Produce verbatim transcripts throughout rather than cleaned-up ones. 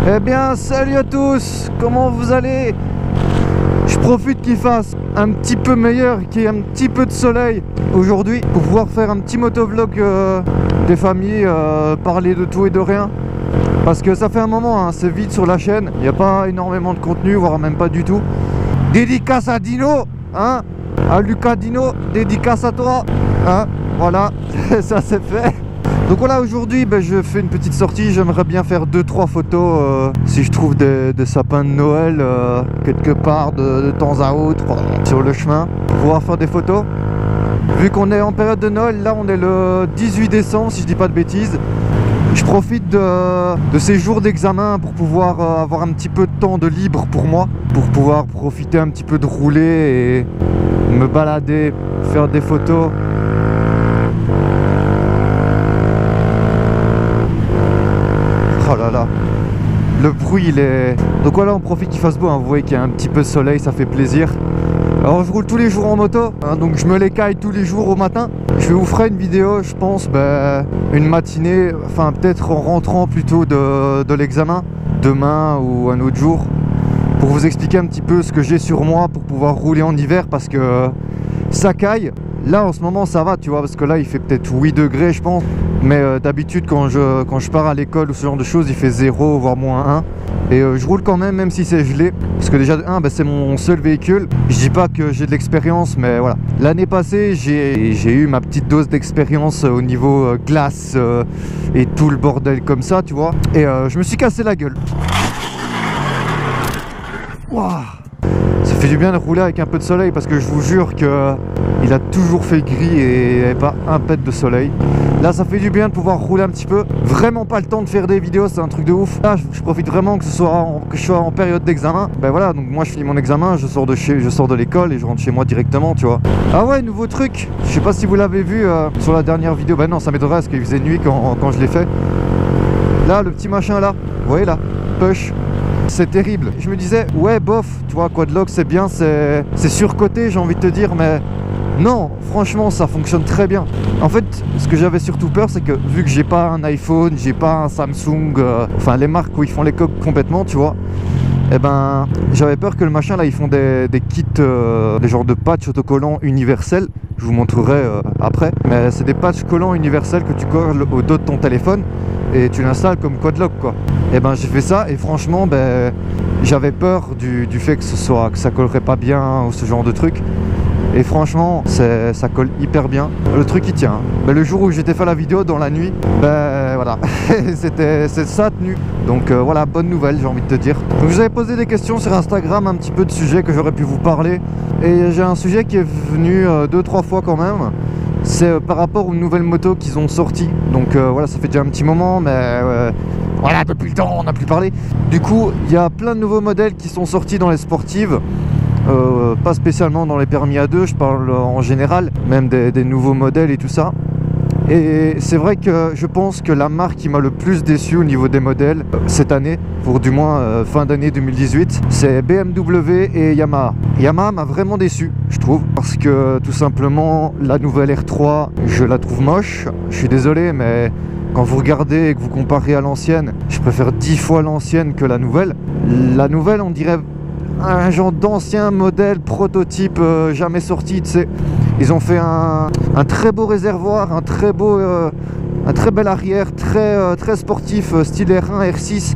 Eh bien, salut à tous, comment vous allez? Je profite qu'il fasse un petit peu meilleur, qu'il y ait un petit peu de soleil aujourd'hui pour pouvoir faire un petit motovlog euh, des familles, euh, parler de tout et de rien. Parce que ça fait un moment, hein, c'est vide sur la chaîne, il n'y a pas énormément de contenu, voire même pas du tout. Dédicace à Dino, hein, à Lucas Dino, dédicace à toi, hein, voilà, ça c'est fait. Donc voilà, aujourd'hui ben, je fais une petite sortie, j'aimerais bien faire deux trois photos euh, si je trouve des, des sapins de Noël euh, quelque part de, de temps à autre euh, sur le chemin pour pouvoir faire des photos. Vu qu'on est en période de Noël, là on est le dix-huit décembre si je dis pas de bêtises. Je profite de, de ces jours d'examen pour pouvoir euh, avoir un petit peu de temps de libre pour moi, pour pouvoir profiter un petit peu de rouler et me balader, faire des photos. Oh là là, le bruit il est... Donc voilà, on profite qu'il fasse beau, hein. Vous voyez qu'il y a un petit peu de soleil, ça fait plaisir. Alors je roule tous les jours en moto, hein, donc je me l'écaille tous les jours au matin. Je vous ferai une vidéo, je pense, ben, une matinée, enfin peut-être en rentrant plutôt de, de l'examen, demain ou un autre jour, pour vous expliquer un petit peu ce que j'ai sur moi pour pouvoir rouler en hiver, parce que ça caille. Là en ce moment ça va, tu vois, parce que là il fait peut-être huit degrés je pense. Mais euh, d'habitude quand je, quand je pars à l'école ou ce genre de choses, il fait zéro voire moins un. Et euh, je roule quand même, même si c'est gelé. Parce que déjà, un, bah, c'est mon seul véhicule. Je dis pas que j'ai de l'expérience, mais voilà. L'année passée, j'ai eu ma petite dose d'expérience au niveau euh, glace euh, et tout le bordel comme ça, tu vois. Et euh, je me suis cassé la gueule. Waouh! Ça fait du bien de rouler avec un peu de soleil, parce que je vous jure que il a toujours fait gris et il n'y avait pas un pet de soleil. Là ça fait du bien de pouvoir rouler un petit peu. Vraiment pas le temps de faire des vidéos, c'est un truc de ouf. Là je profite vraiment que ce soit en, que je sois en période d'examen. Ben voilà, donc moi je finis mon examen, je sors de chez, je sors de l'école et je rentre chez moi directement, tu vois. Ah ouais, nouveau truc. Je sais pas si vous l'avez vu euh, sur la dernière vidéo. Ben non, ça m'étonnerait parce qu'il faisait nuit quand, quand je l'ai fait. Là le petit machin là, vous voyez là, push. C'est terrible. Je me disais, ouais bof, tu vois, quadlock c'est bien, c'est surcoté, j'ai envie de te dire, mais non, franchement ça fonctionne très bien. En fait, ce que j'avais surtout peur, c'est que vu que j'ai pas un iPhone, j'ai pas un Samsung, euh, enfin les marques où ils font les coques complètement, tu vois, et ben j'avais peur que le machin là, ils font des, des kits, euh, des genres de patchs autocollants universels. Je vous montrerai euh, après, mais c'est des patchs collants universels que tu colles au dos de ton téléphone et tu l'installes comme quadlock quoi. Et ben j'ai fait ça et franchement ben j'avais peur du, du fait que ce soit que ça collerait pas bien ou ce genre de truc. Et franchement ça colle hyper bien, le truc il tient. Ben, le jour où j'étais fait la vidéo dans la nuit, ben voilà, c'était ça tenu. Donc euh, voilà, bonne nouvelle j'ai envie de te dire. Donc, vous avez posé des questions sur Instagram, un petit peu de sujets que j'aurais pu vous parler. Et j'ai un sujet qui est venu euh, deux trois fois quand même. C'est euh, par rapport aux nouvelles motos qu'ils ont sorties. Donc euh, voilà, ça fait déjà un petit moment, mais euh, voilà, depuis le temps on n'a plus parlé. Du coup il y a plein de nouveaux modèles qui sont sortis dans les sportives. Euh, pas spécialement dans les permis A deux, je parle en général, même des, des nouveaux modèles et tout ça. Et c'est vrai que je pense que la marque qui m'a le plus déçu au niveau des modèles euh, cette année, pour du moins euh, fin d'année deux mille dix-huit, c'est B M W et Yamaha. Yamaha m'a vraiment déçu, je trouve, parce que tout simplement la nouvelle R trois, je la trouve moche. Je suis désolé, mais quand vous regardez et que vous comparez à l'ancienne, je préfère dix fois l'ancienne que la nouvelle. La nouvelle, on dirait un genre d'ancien modèle prototype euh, jamais sorti, tu sais. Ils ont fait un, un très beau réservoir, un très beau, euh, un très bel arrière, très, euh, très sportif, euh, style R un, R six.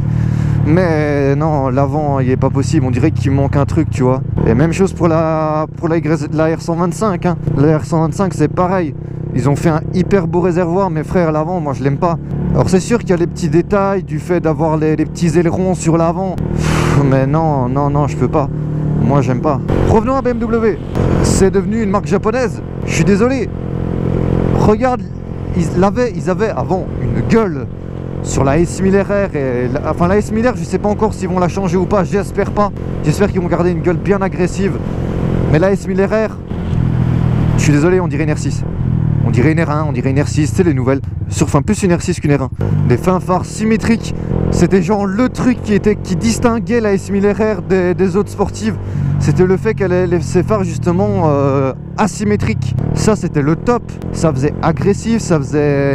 Mais non, l'avant, il est pas possible. On dirait qu'il manque un truc, tu vois. Et même chose pour la, pour la, la R cent vingt-cinq. Hein. La R cent vingt-cinq, c'est pareil. Ils ont fait un hyper beau réservoir, mais frère, l'avant, moi, je l'aime pas. Alors c'est sûr qu'il y a les petits détails du fait d'avoir les, les petits ailerons sur l'avant. Mais non, non, non, je peux pas. Moi, j'aime pas. Revenons à B M W. C'est devenu une marque japonaise. Je suis désolé. Regarde, ils avaient, ils avaient avant une gueule sur la S mille R R. Et la, enfin, la S mille R, je sais pas encore s'ils vont la changer ou pas. J'espère pas. J'espère qu'ils vont garder une gueule bien agressive. Mais la S mille R R, je suis désolé, on dirait une R six. On dirait une R un, on dirait une R six, c'est les nouvelles. Sur, enfin, plus une R six qu'une R un. Des fins phares symétriques. C'était genre le truc qui, était, qui distinguait la S mille R R des, des autres sportives. C'était le fait qu'elle ait ses phares justement euh, asymétriques. Ça, c'était le top. Ça faisait agressif, ça faisait...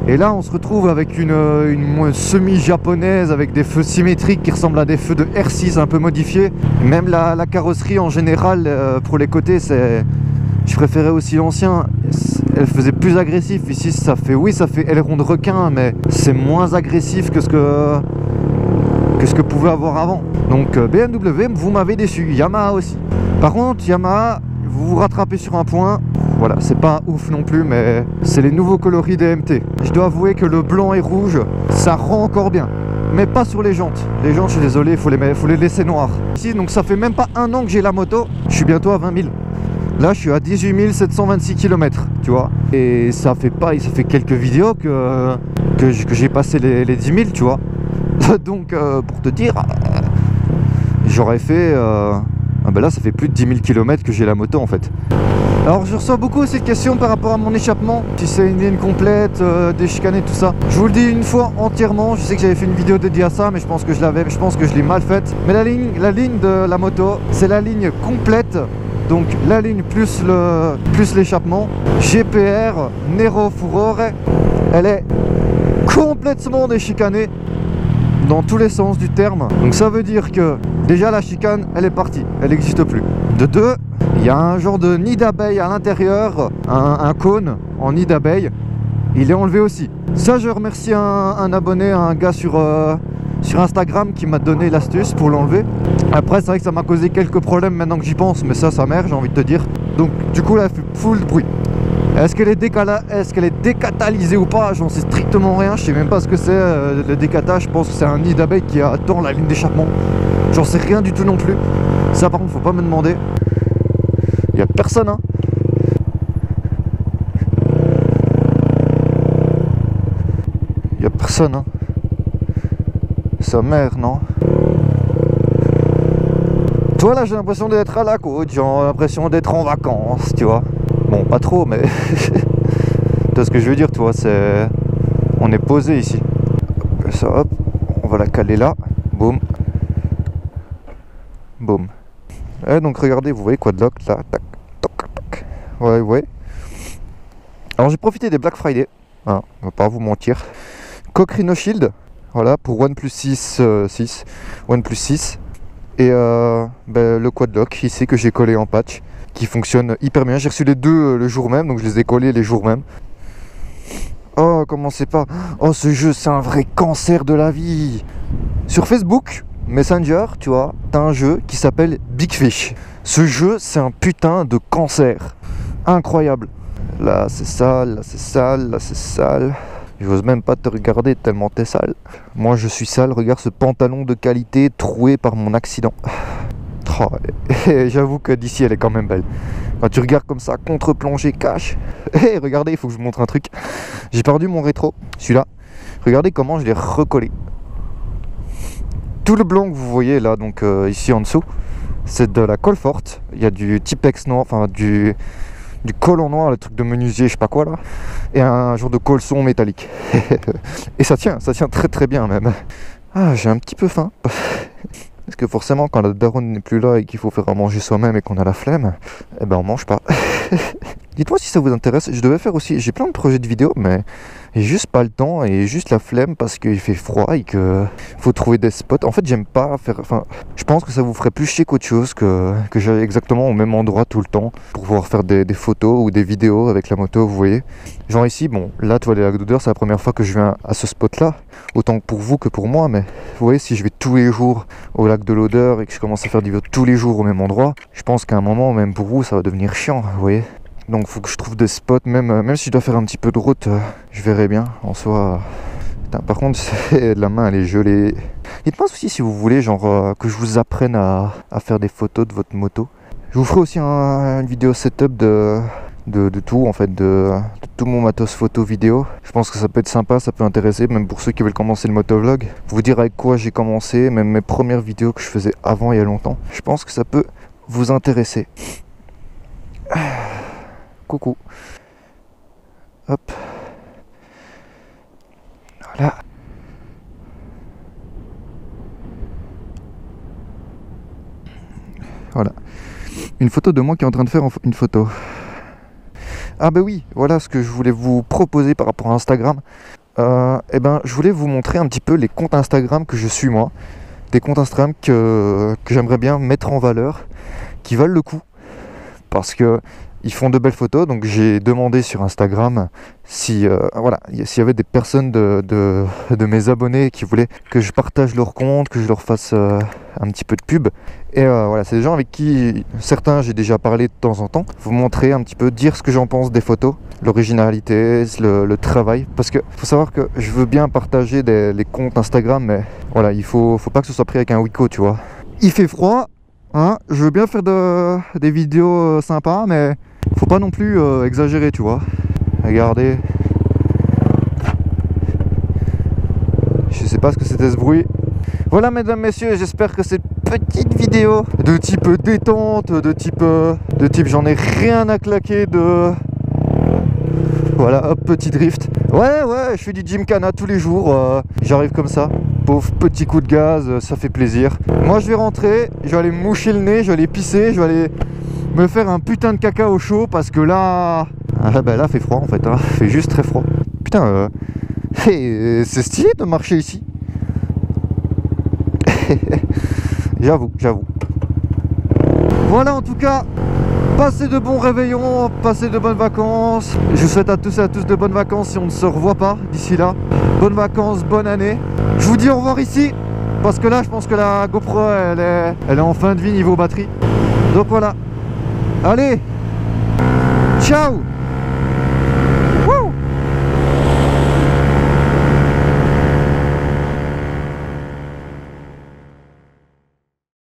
Et là on se retrouve avec une, une semi-japonaise avec des feux symétriques qui ressemblent à des feux de R six un peu modifiés. Même la, la carrosserie en général euh, pour les côtés, c'est... je préférais aussi l'ancien. Elle faisait plus agressif. Ici ça fait, oui ça fait aileron de requin, mais c'est moins agressif que ce que que ce que pouvait avoir avant. Donc B M W, vous m'avez déçu. Yamaha aussi. Par contre Yamaha, vous vous rattrapez sur un point. Voilà, c'est pas ouf non plus, mais c'est les nouveaux coloris D M T. Je dois avouer que le blanc et rouge, ça rend encore bien. Mais pas sur les jantes. Les jantes, je suis désolé, il faut les, faut les laisser noirs. Ici, donc ça fait même pas un an que j'ai la moto. Je suis bientôt à vingt mille. Là, je suis à dix-huit mille sept cent vingt-six kilomètres, tu vois. Et ça fait pas, ça fait quelques vidéos que, que j'ai passé les, les dix mille, tu vois. Donc, euh, pour te dire, euh, j'aurais fait... Euh, ah ben là, ça fait plus de dix mille kilomètres que j'ai la moto, en fait. Alors je reçois beaucoup aussi de questions par rapport à mon échappement, si c'est une ligne complète, euh, déchicanée, tout ça. Je vous le dis une fois entièrement, je sais que j'avais fait une vidéo dédiée à ça, mais je pense que je l'avais, je pense que je l'ai mal faite. Mais la ligne, la ligne de la moto, c'est la ligne complète, donc la ligne plus le plus l'échappement. G P R Nero Furore, elle est complètement déchicanée dans tous les sens du terme. Donc ça veut dire que déjà la chicane, elle est partie, elle n'existe plus. De deux, il y a un genre de nid d'abeille à l'intérieur, un, un cône en nid d'abeille, il est enlevé aussi. Ça, je remercie un, un abonné, un gars sur, euh, sur Instagram qui m'a donné l'astuce pour l'enlever. Après, c'est vrai que ça m'a causé quelques problèmes maintenant que j'y pense, mais ça, ça merde, j'ai envie de te dire. Donc, du coup, là, elle fait full bruit. Est-ce qu'elle est, décala... Est qu'elle est décatalysée ou pas? J'en sais strictement rien, je sais même pas ce que c'est euh, le décata. Je pense que c'est un nid d'abeille qui attend la ligne d'échappement. J'en sais rien du tout non plus. Ça, par contre, faut pas me demander. Il n'y a personne, hein. Il n'y a personne, hein. Sa mère, non. Toi, là, j'ai l'impression d'être à la côte. J'ai l'impression d'être en vacances, tu vois. Bon, pas trop, mais... tu vois ce que je veux dire, tu vois, c'est... On est posé ici. Ça, hop. On va la caler là. Boum. Boum. Et donc, regardez, vous voyez Quadlock, là. Tac. Ouais, ouais. Alors j'ai profité des Black Friday, hein, on va pas vous mentir. Cochrane Shield, voilà, pour OnePlus six, euh, six, OnePlus six. Et euh, ben, le Quadlock ici que j'ai collé en patch, qui fonctionne hyper bien. J'ai reçu les deux euh, le jour même, donc je les ai collés les jours même. Oh, commencez pas. Oh, ce jeu, c'est un vrai cancer de la vie. Sur Facebook Messenger, tu vois, t'as un jeu qui s'appelle Big Fish. Ce jeu, c'est un putain de cancer. Incroyable. Là c'est sale, là c'est sale, là c'est sale. J'ose même pas te regarder tellement t'es sale. Moi je suis sale, regarde ce pantalon de qualité troué par mon accident. Oh, j'avoue que d'ici elle est quand même belle. Quand tu regardes comme ça, contre-plongée, cache. Hey, regardez, il faut que je vous montre un truc. J'ai perdu mon rétro, celui-là. Regardez comment je l'ai recollé. Tout le blanc que vous voyez là, donc euh, ici en dessous, c'est de la colle forte. Il y a du Tipex noir, enfin du... du collant noir, le truc de menuisier, je sais pas quoi là, et un genre de colson métallique. Et ça tient, ça tient très très bien même. Ah, j'ai un petit peu faim. Parce que forcément, quand la daronne n'est plus là et qu'il faut faire à manger soi-même et qu'on a la flemme, eh ben on mange pas. Dites-moi si ça vous intéresse. Je devais faire aussi, j'ai plein de projets de vidéos, mais j'ai juste pas le temps et juste la flemme parce qu'il fait froid et que faut trouver des spots. En fait, j'aime pas faire. Enfin, je pense que ça vous ferait plus chier qu'autre chose que que j'aille exactement au même endroit tout le temps pour pouvoir faire des, des photos ou des vidéos avec la moto. Vous voyez, genre ici, bon, là, tu vois les lacs d'Odeur, c'est la première fois que je viens à ce spot-là, autant pour vous que pour moi. Mais vous voyez, si je vais tous les jours au lac de l'Odeur et que je commence à faire des vidéos tous les jours au même endroit, je pense qu'à un moment, même pour vous, ça va devenir chiant. Vous voyez. Donc faut que je trouve des spots, même, même si je dois faire un petit peu de route, euh, je verrai bien en soi. Putain, par contre, la main elle est gelée. Dites-moi aussi si vous voulez genre euh, que je vous apprenne à, à faire des photos de votre moto. Je vous ferai aussi un, une vidéo setup de, de, de tout en fait, de, de tout mon matos photo vidéo. Je pense que ça peut être sympa, ça peut intéresser, même pour ceux qui veulent commencer le motovlog. Vous dire avec quoi j'ai commencé, même mes premières vidéos que je faisais avant il y a longtemps. Je pense que ça peut vous intéresser. Coucou. Hop. Voilà. Voilà. Une photo de moi qui est en train de faire une photo. Ah bah oui, voilà ce que je voulais vous proposer par rapport à Instagram. euh, eh ben, je voulais vous montrer un petit peu les comptes Instagram que je suis moi. Des comptes Instagram que, que j'aimerais bien mettre en valeur, qui valent le coup. Parce que ils font de belles photos, donc j'ai demandé sur Instagram si euh, voilà, s'il y avait des personnes de, de, de mes abonnés qui voulaient que je partage leur compte, que je leur fasse euh, un petit peu de pub. Et euh, voilà, c'est des gens avec qui certains j'ai déjà parlé de temps en temps. Vous montrer un petit peu, dire ce que j'en pense des photos, l'originalité, le, le travail. Parce que faut savoir que je veux bien partager des, les comptes Instagram, mais voilà, il faut, faut pas que ce soit pris avec un Wiko, tu vois. Il fait froid, hein, je veux bien faire de, des vidéos euh, sympas, mais faut pas non plus euh, exagérer, tu vois. Regardez. Je sais pas ce que c'était ce bruit. Voilà, mesdames, messieurs, j'espère que cette petite vidéo de type détente, de type, euh, de type j'en ai rien à claquer de... Voilà, hop, petit drift. Ouais, ouais, je fais du gymkhana tous les jours. Euh, J'arrive comme ça. Pauvre petit coup de gaz, euh, ça fait plaisir. Moi, je vais rentrer, je vais aller me moucher le nez, je vais aller pisser, je vais aller me faire un putain de caca au chaud parce que là... Ah bah là, fait froid en fait, hein. Fait juste très froid. Putain, euh... hey, c'est stylé de marcher ici. J'avoue, j'avoue. Voilà, en tout cas, passez de bons réveillons, passez de bonnes vacances. Je vous souhaite à tous et à tous de bonnes vacances si on ne se revoit pas d'ici là. Bonnes vacances, bonne année. Je vous dis au revoir ici, parce que là, je pense que la GoPro, elle est, elle est en fin de vie niveau batterie. Donc voilà. Allez, ciao!